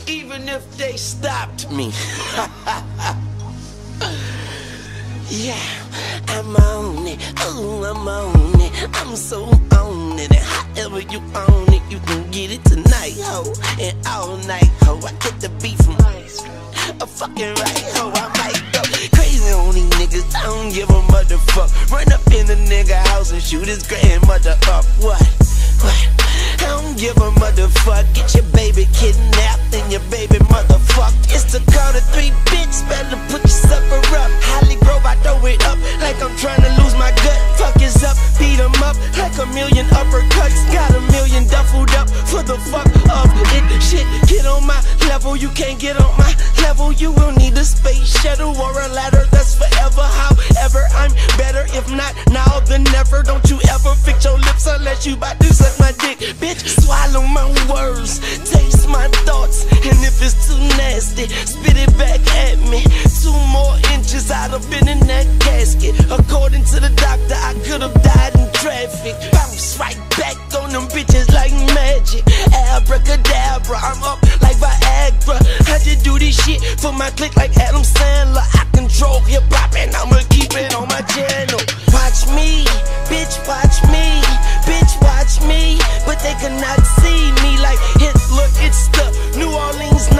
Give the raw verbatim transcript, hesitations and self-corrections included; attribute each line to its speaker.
Speaker 1: even if they stopped me. Yeah, I'm on it, oh, I'm on it, I'm so on it. And however you own it, you can get it tonight, ho, and all night, ho. I get the beat from a fucking right, ho. I might go crazy on these niggas, I don't give a motherfuck. Run up in the nigga house and shoot his grandmother up. What? What? I don't give a motherfuck. Get your baby kidnapped and your baby motherfucked. It's the call to three, bitch. Better put your supper up. Holly Grove, I throw it up like I'm trying to lose my gut. Fuck is up, beat 'em up like a million uppercuts. Got a million duffled up for the fuck of it. Shit, get on my level. You can't get on my level. You will need a space shuttle or a ladder. That's forever. However, I'm better. If not now, then never. Don't you ever fix your lips unless you bout to suck my dick. Bitch, swallow my words, taste my thoughts, and if it's too nasty, spit it back at me. Two more inches, I'd have been in that casket. According to the doctor, I could have died in traffic. Bounce right back on them bitches like magic. Abracadabra, I'm up like Viagra. I just do this shit for my click like Adam Sandler. I control hip-hop and I'ma keep it on my channel. Watch me, bitch, watch me, bitch, watch me. But they cannot see me like Hitler. It's the New Orleans